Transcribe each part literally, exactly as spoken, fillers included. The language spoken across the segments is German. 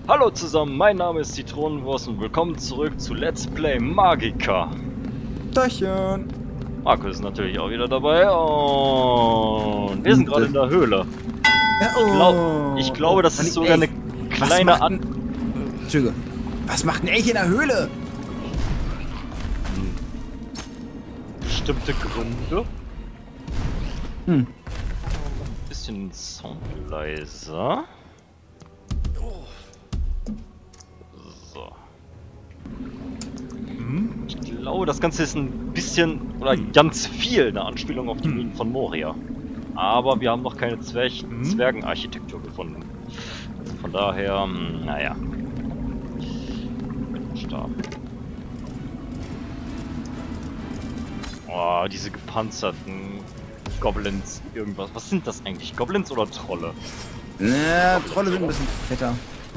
Hallo zusammen, mein Name ist Zitronenwurst und willkommen zurück zu Let's Play Magica. Tachchen. Marco ist natürlich auch wieder dabei und wir sind gerade in der Höhle. Ja, Ich, glaub, oh. ich glaube, das oh, ist sogar eine kleine An... Entschuldigung. Was macht denn Elch in der Höhle? Bestimmte Gründe. Hm. Bisschen Sound leiser. So. Hm? Ich glaube, das Ganze ist ein bisschen oder ganz viel eine Anspielung auf die Minen von Moria. Aber wir haben noch keine Zwerg hm? Zwergenarchitektur gefunden. Also von daher, naja. Stab. Oh, diese gepanzerten Goblins, irgendwas. Was sind das eigentlich? Goblins oder Trolle? Na, Trolle sind ein bisschen fetter.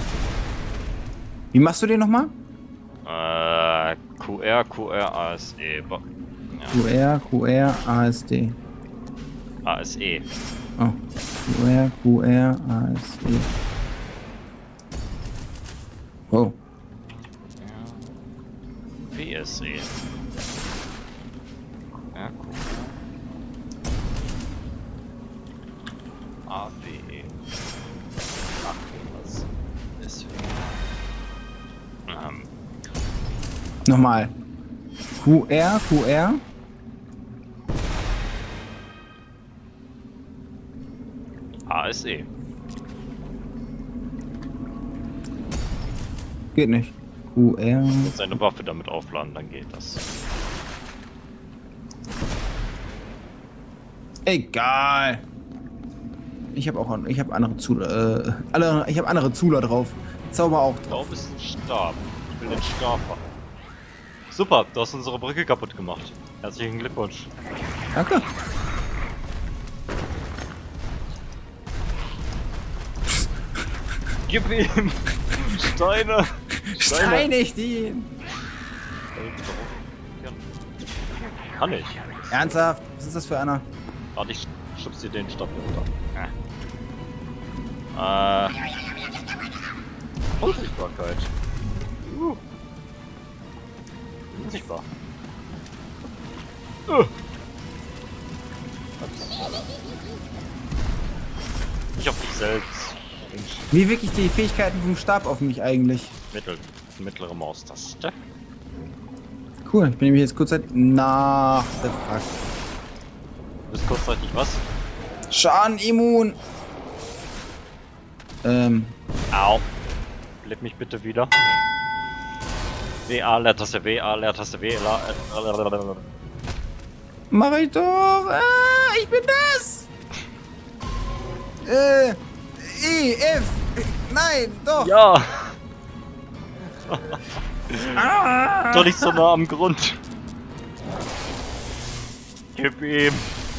Wie machst du den nochmal? Äh, Q R, Q R, A S E. Ja. Q R, Q R, A S D. A S E. Oh. Q R, Q R, A S E. Oh. B S E. Ja, cool. A W E. Ach, was ist ähm. Nochmal. Q R, Q R. A S E. Geht nicht. Q R. Seine Waffe damit aufladen, dann geht das. Egal. Ich habe auch ich habe andere Zula äh, alle ich habe andere Zula drauf. Zauber auch Ich drauf. glaube, es ist ein Stab. Ich will den Stab haben. Super, du hast unsere Brücke kaputt gemacht. Herzlichen Glückwunsch. Danke. Gib ihm Steine. Steinigt ihn. Kann ich. Ernsthaft? Was ist das für einer? Warte, ich schubst dir den Stab runter. Äh. Unsichtbarkeit. Uh. Unsichtbar. Uh. Nicht auf dich selbst. Wie wirklich die Fähigkeiten vom Stab auf mich eigentlich? Mittel. Mittlere Maustaste. Cool, ich bin nämlich jetzt kurzzeitig nach the fuck. Du bist kurzzeitig was? Schaden immun. Ähm. Au. Lebt mich bitte wieder. W A, Leertaste, W A, Leertaste, W A. Mach ich doch. Ah, ich bin das. Äh. E, F. Nein, doch. Ja. Ah. Doch nicht so nah am Grund. Gib ihm.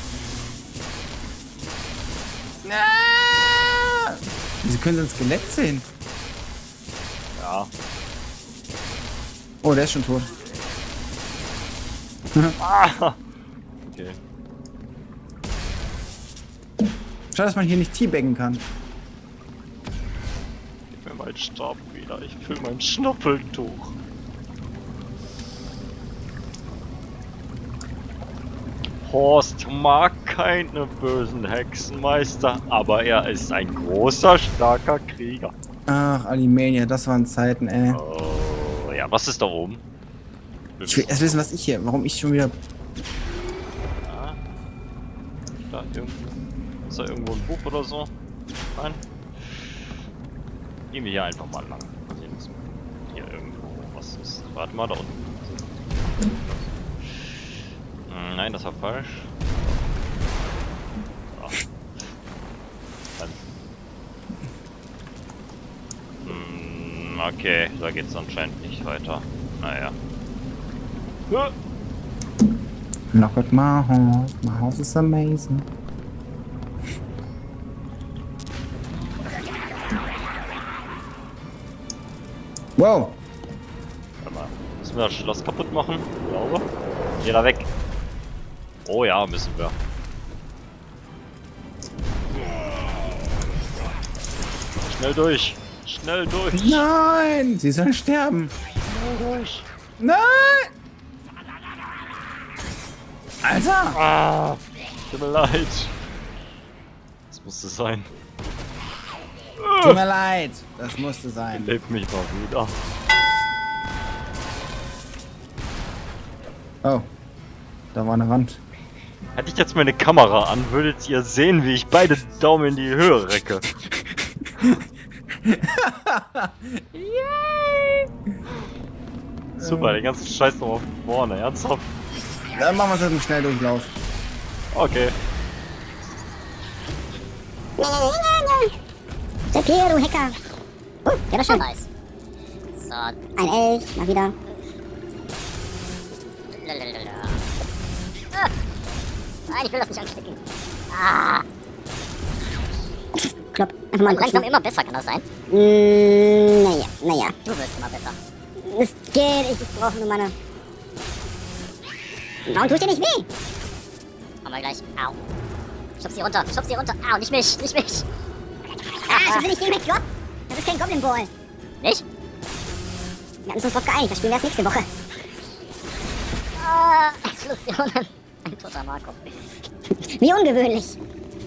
Ah. Wieso können sie ein Skelett sehen? Ja. Oh, der ist schon tot. Ah. Okay. Schade, dass man hier nicht teabaggen kann. Gib mir meinen Stab wieder. Ich fülle mein Schnuppeltuch. Horst mag keine bösen Hexenmeister, aber er ist ein großer, starker Krieger. Ach, Alimania, das waren Zeiten, ey. Oh, ja, was ist da oben? Ich will erst wissen, was ich hier, warum ich schon wieder... Ja. Da irgendwo. Ist da irgendwo ein Buch oder so? Nein? Gehen wir hier einfach mal lang. Mal sehen, was hier irgendwo was ist. Warte mal, da unten. Hm, nein, das war falsch. Ja. Dann. Hm, okay, da geht's anscheinend nicht weiter. Naja. Ja. Look at my house, my house is amazing. Wow. Warte mal. Müssen wir das Schloss kaputt machen? Ich glaube. Geh da weg. Oh ja, müssen wir. Schnell durch. Schnell durch. Nein! Sie sollen sterben. Schnell durch. Nein! Alter! Ah, tut mir leid. Das musste sein. Tut mir leid. Das musste sein. Lebt mich mal wieder. Oh. Da war eine Wand. Hätte ich jetzt meine Kamera an, würdet ihr sehen, wie ich beide Daumen in die Höhe recke. Yay! Super, den ganzen Scheiß noch auf vorne, ernsthaft? Dann machen wir es halt im Schnelldurchlauf. Okay. Sepp hier, du Hacker. Oh, der war schon weiß. So, ein Elch, mal wieder. Ah. Nein, ich will das nicht anklicken. Ah. Klopp, einfach mal langsam immer besser, kann das sein? Mm, naja, naja. Du wirst immer besser. Es geht, ich brauche nur meine... Warum tut dir nicht weh? Machen wir gleich. Au. Schub sie runter, schub sie runter. Au, nicht mich, nicht mich. Ah, ich will nicht gegen McDrop. Das ist kein Goblin Ball. Nicht? Wir hatten uns drauf geeinigt, das spielen wir erst nächste Woche. Ah, Explosionen. Ein toter Marco. Wie ungewöhnlich.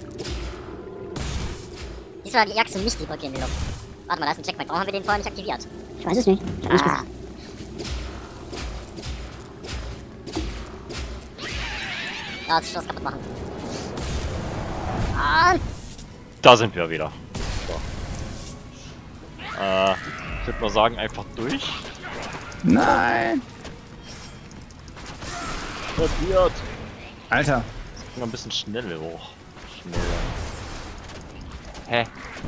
Diesmal jagst du nicht die Brücke in die Luft. Warte mal, da ist ein Checkpoint. Warum haben wir den vorher nicht aktiviert? Ich weiß es nicht. Ich hab nicht Ah. gesagt. Ja, jetzt Schloss kaputt machen. Und... Da sind wir wieder. So. Äh, ich würde mal sagen, einfach durch. Nein! Passiert. Alter. Ich bin ein bisschen schneller hoch. Schneller. Hä?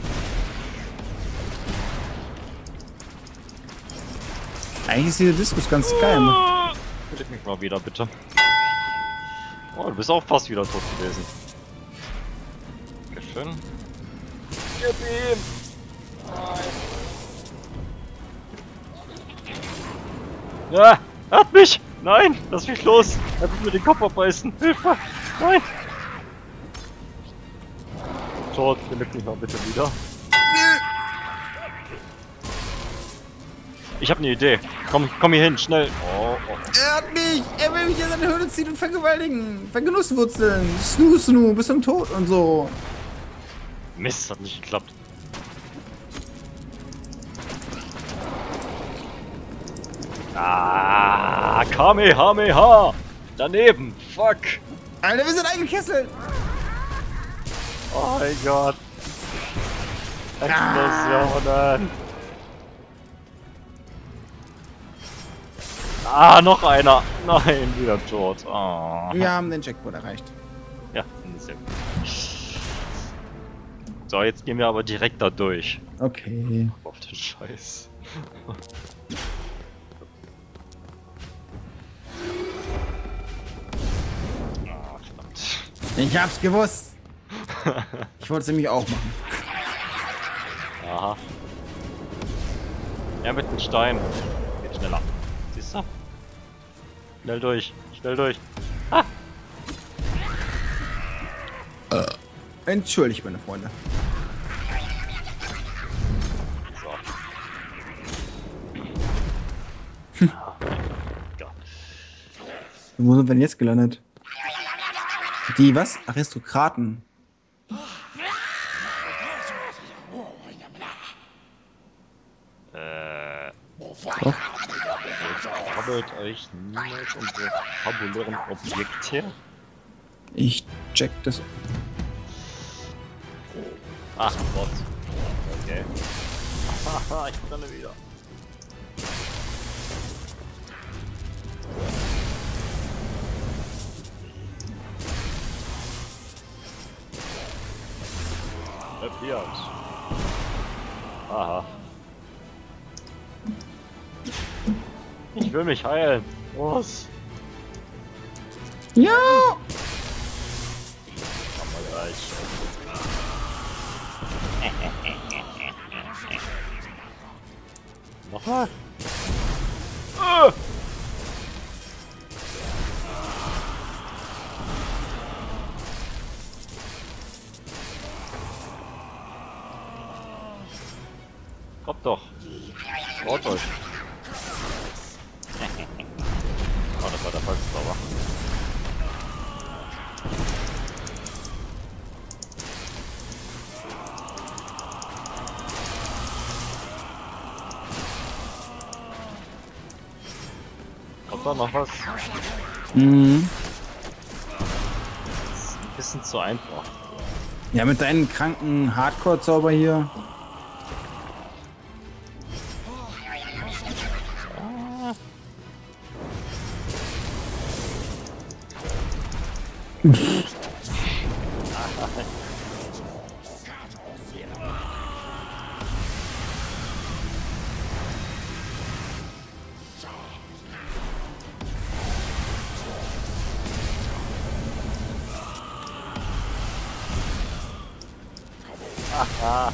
Eigentlich ist diese Diskus ganz geil. Ne? Leg mich mal wieder, bitte. Oh, du bist auch fast wieder tot gewesen. Dankeschön. Gib ihm! Nein! Ja! Er hat mich! Nein! Lass mich los! Er will mir den Kopf abbeißen! Hilfe! Nein! Tot, belebt mich mal bitte wieder. Ich habe eine Idee. Komm, komm hier hin, schnell. Oh, oh. Er hat mich! Er will mich in seine Höhle ziehen und vergewaltigen! Vergenusswurzeln! Snoo, Snoo, bis zum Tod und so! Mist, hat nicht geklappt. Ah, Kamehameha! Daneben! Fuck! Alter, wir sind eingekesselt! Oh mein Gott! Explosionen! Ah, noch einer! Nein, wieder tot. Oh. Wir haben den Jackpot erreicht. Ja, sehr gut. So, jetzt gehen wir aber direkt da durch. Okay. Auf den Scheiß. Ah, verdammt. Ich hab's gewusst! Ich wollte es nämlich auch machen. Aha. Ja, mit dem Stein. Geht schneller. Siehst du? Schnell durch. Schnell durch. Ah! Entschuldigt, meine Freunde. So. Ah, Gott. Wo sind wir denn jetzt gelandet? Die was? Aristokraten. Äh. Doch. Krabbelt euch niemals unsere fabulären Objekte? Ich check das. Ach Gott. Okay. Haha, ich brenne wieder. Erklärt. Aha. Ich will mich heilen. Was? Ja! Aber gleich. Nochmal? Ah! doch. Traut euch. Oh, das war der Volkszauber. Kommt da noch was? Mhm. Das ist ein bisschen zu einfach. Ja, mit deinen kranken Hardcore-Zauber hier. Aha.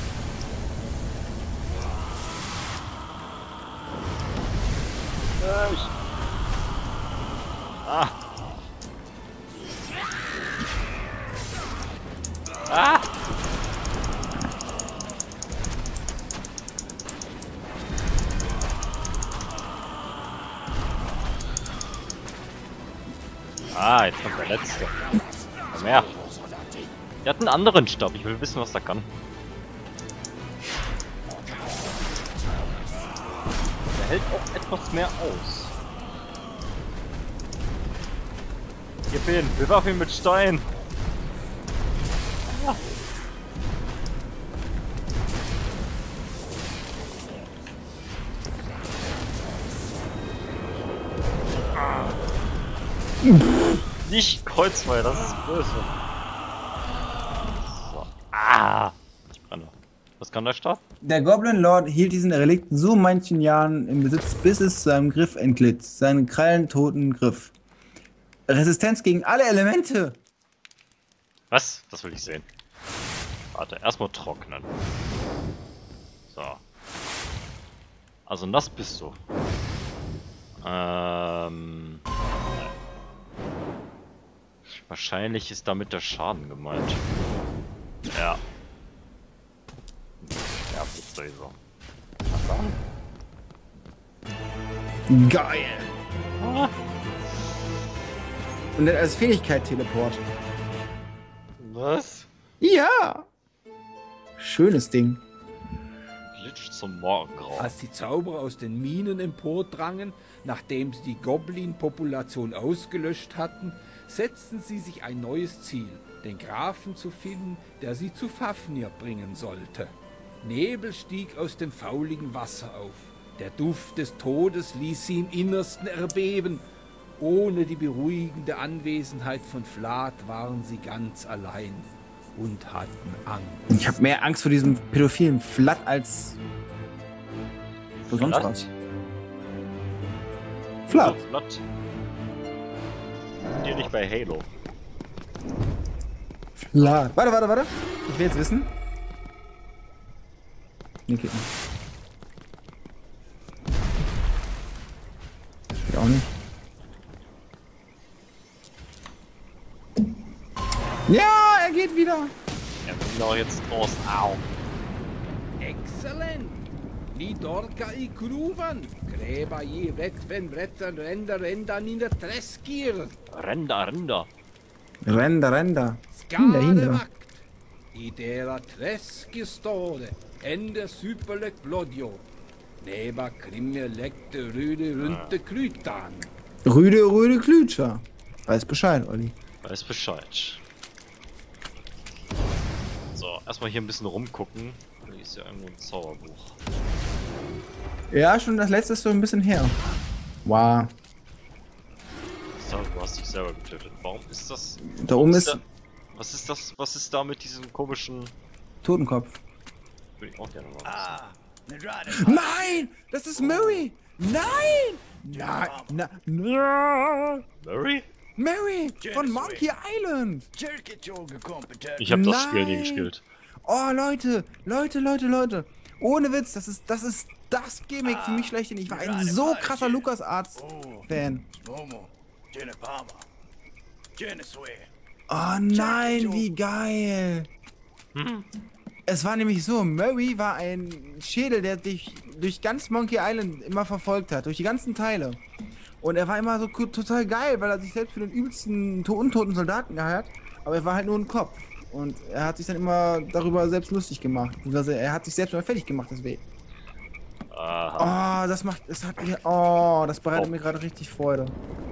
Ich. Ah. Ah. Ah, jetzt kommt der letzte. Komm her. Der hat einen anderen Stab. Ich will wissen, was der kann. Der hält auch etwas mehr aus. Gib ihn, bewaff ihn mit Stein. Ah. Nicht Kreuzfeuer, das ist böse. So. Ah! Ich brenne. Was kann der Stab? Der Goblin Lord hielt diesen Relikt so manchen Jahren im Besitz, bis es seinem Griff entglitt. Seinen krallentoten Griff. Resistenz gegen alle Elemente! Was? Das will ich sehen. Warte, erstmal trocknen. So. Also nass bist du. Ähm. Wahrscheinlich ist damit der Schaden gemeint. Ja. Ja, bist du so. Geil! Ah. Und dann als Fähigkeit Teleport. Was? Ja! Schönes Ding. Glitch zum Morgengrauen. Als die Zauberer aus den Minen empordrangen, nachdem sie die Goblin-Population ausgelöscht hatten, setzten sie sich ein neues Ziel, den Grafen zu finden, der sie zu Fafnir bringen sollte. Nebel stieg aus dem fauligen Wasser auf. Der Duft des Todes ließ sie im Innersten erbeben. Ohne die beruhigende Anwesenheit von Vlad waren sie ganz allein und hatten Angst. Ich habe mehr Angst vor diesem pädophilen Flat als vor sonst Flat? was. Flat. Flat. Dir nicht bei Halo. Flat. Warte, warte, warte. Ich will jetzt wissen. Nee, geht nicht. Geht auch nicht. Ja, er geht wieder. Er will auch jetzt raus. Au. Exzellent! Ni dorka i kruvan, greba i vetven vretten renda renda nina treskir. Render, Render. Render, Render. Hinder, Skade hinder. vakt. I dera treski ståde, ende superlek blodjo. Neba krimje lekte rüde runte krytan. Rüde, Rüde, Klütscher. Weiß Bescheid, Olli. Weiß Bescheid. So, erstmal hier ein bisschen rumgucken. Hier ist ja irgendwo ein Zauberbuch. Ja, schon das letzte ist so ein bisschen her. Wow. So, du hast dich selber getötet. Warum ist das? Da oben ist da, was ist das? Was ist da mit diesem komischen? Totenkopf. Würde ich auch gerne mal Ah, Nein! Das ist Mary! Nein! Nein! Na, na, wissen. Mary? Mary! Von Monkey Island! Ich habe das Nein. Spiel nie gespielt. Oh, Leute! Leute, Leute, Leute! Ohne Witz, das ist das, ist das Gimmick für mich schlechthin. Ich war ein so krasser LucasArts-Fan. Oh nein, wie geil! Hm? Es war nämlich so, Murray war ein Schädel, der dich durch ganz Monkey Island immer verfolgt hat, durch die ganzen Teile. Und er war immer so total geil, weil er sich selbst für den übelsten, untoten Soldaten gehalten hat, aber er war halt nur ein Kopf. Und er hat sich dann immer darüber selbst lustig gemacht. Also er hat sich selbst mal fertig gemacht, deswegen. Aha. Oh, das macht, es hat mir, oh, das bereitet Oh. mir gerade richtig Freude.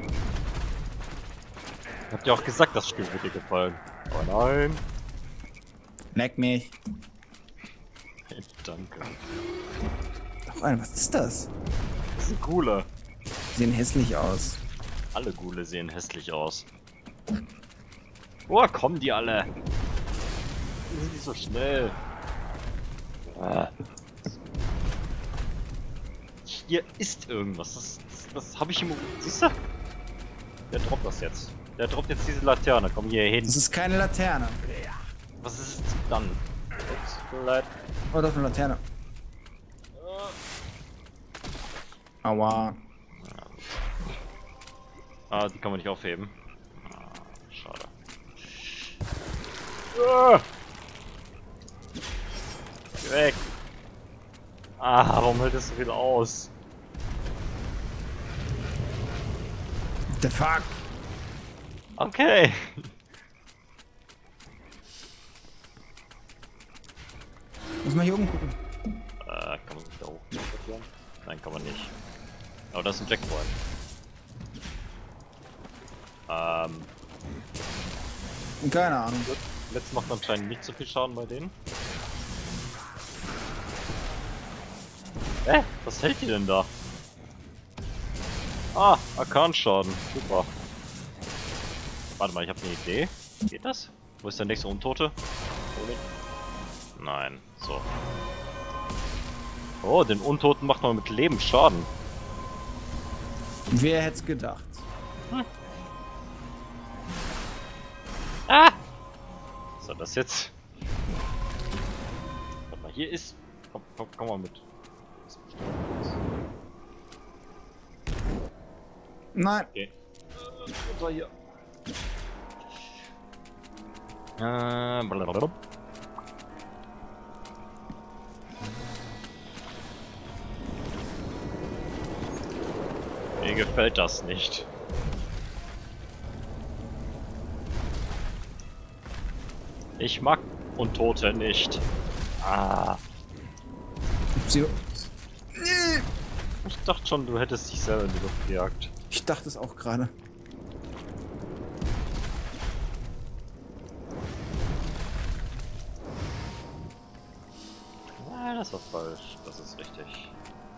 Habt ihr auch gesagt, das Spiel wird dir gefallen. Aber nein. Leck mich. Hey, danke. Doch, Alter, was ist das? Das sind Ghule. Die sehen hässlich aus. Alle Ghule sehen hässlich aus. Woher kommen die alle? Die sind nicht so schnell. Ah. Hier ist irgendwas. Das, das, das habe ich im... Siehst du? Der droppt das jetzt. Der droppt jetzt diese Laterne. Komm hier hin. Das ist keine Laterne. Was ist es dann? Ups, tut mir leid. Oh, doch eine Laterne. Aua. Ah, die kann man nicht aufheben. Ah, schade. Ah. Geh weg. Ah, warum hält das so viel aus? The fuck? Okay. Muss mal hier oben gucken. Äh, kann man sich da hoch teleportieren? Nein, kann man nicht. Aber das ist ein Checkpoint. Ähm, Keine Ahnung. Letzt macht anscheinend nicht so viel Schaden bei denen. Hä? Was hält die denn da? Ah, Arkan-Schaden. Super. Warte mal, ich habe eine Idee. Geht das? Wo ist der nächste Untote? Nein, so. Oh, den Untoten macht man mit Leben Schaden. Wer hätte es gedacht? Hm. Ah! Was war das jetzt? Warte mal, hier ist... Komm, komm, komm mal mit. Nein. Okay. Was war hier? Äh, blablabla. Mir gefällt das nicht. Ich mag Untote nicht. Ah. Sie Ich dachte schon, du hättest dich selber in die Luft gejagt. ich dachte es auch gerade. Ah, das war falsch. Das ist richtig.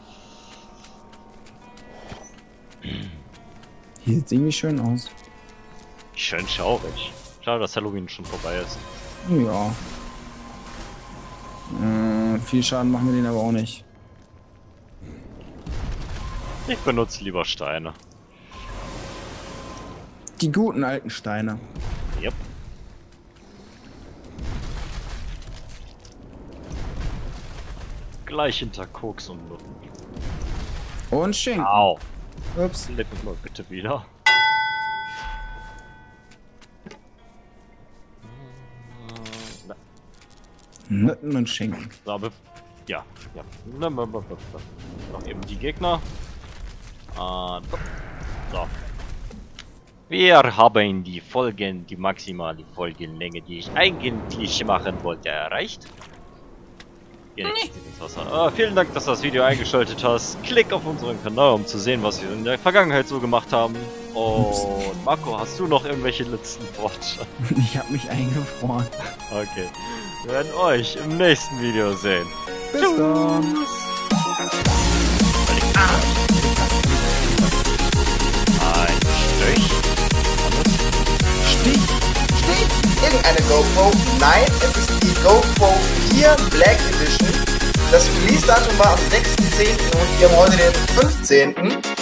Hier sieht es irgendwie schön aus. Schön schaurig. Schade, dass Halloween schon vorbei ist. Ja. Äh, viel Schaden machen wir den aber auch nicht. Ich benutze lieber Steine. Die guten alten Steine. Yep. Gleich hinter Koks und Nutten. Und Schinken. Au. Ups. Leck mich mal bitte wieder. Nutten und Schinken. So, aber ja, ja. Noch eben die Gegner. Und so. Wir haben die Folgen, die maximale Folgenlänge, die ich eigentlich machen wollte, erreicht. Hier nichts ins Wasser. Ah, vielen Dank, dass du das Video eingeschaltet hast. Klick auf unseren Kanal, um zu sehen, was wir in der Vergangenheit so gemacht haben. Und Marco, hast du noch irgendwelche letzten Worte? Ich habe mich eingefroren. Okay. Wir werden euch im nächsten Video sehen. Bis dann. Ein Stich. Stich. Stich irgendeine GoPro? Nein, es ist die GoPro vier Black Edition. Das Release-Datum war am sechsten zehnten und wir haben heute den fünfzehnten